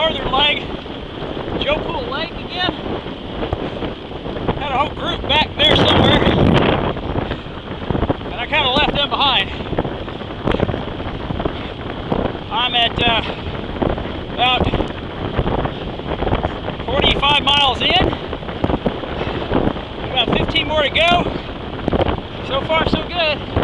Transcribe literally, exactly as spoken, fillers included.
northern leg, Joe Pool Lake again. Had a whole group back there somewhere, and I kind of left them behind. I'm at uh, about forty-five miles in. About fifteen more to go. So far, so good.